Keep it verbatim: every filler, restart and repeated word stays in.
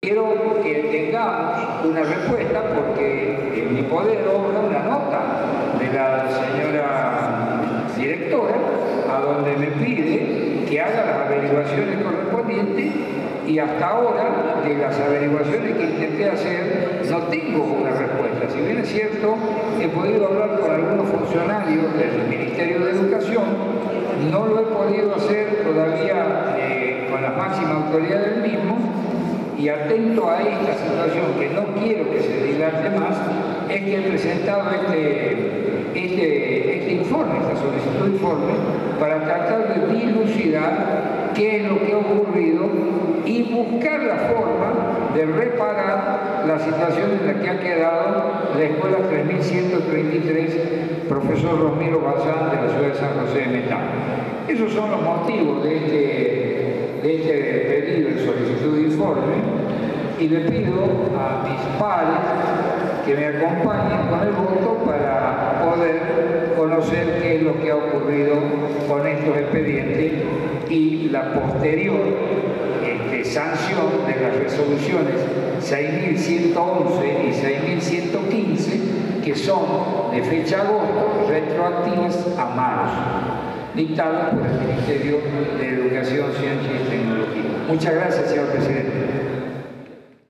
Quiero que tengamos una respuesta porque en mi poder obra una nota de la señora directora a donde me pide que haga las averiguaciones correspondientes y hasta ahora de las averiguaciones que intenté hacer no tengo una respuesta. Si bien es cierto, he podido hablar con algunos funcionarios del Ministerio de Educación, no lo he podido hacer todavía eh, con la máxima autoridad del mismo. Y atento a esta situación, que no quiero que se dilate más, es que he presentado este, este, este informe, esta solicitud de informe, para tratar de dilucidar qué es lo que ha ocurrido y buscar la forma de reparar la situación en la que ha quedado la escuela tres mil ciento treinta y tres, profesor Rosmiro Bazán, de la ciudad de San José de Metán. Esos son los motivos de este de este pedido de solicitud de informe y le pido a mis pares que me acompañen con el voto para poder conocer qué es lo que ha ocurrido con estos expedientes y la posterior este, sanción de las resoluciones seis mil ciento once y seis mil ciento quince, que son de fecha agosto, retroactivas a marzo, dictada por el Ministerio de Educación, Ciencia y Tecnología. Muchas gracias, señor presidente.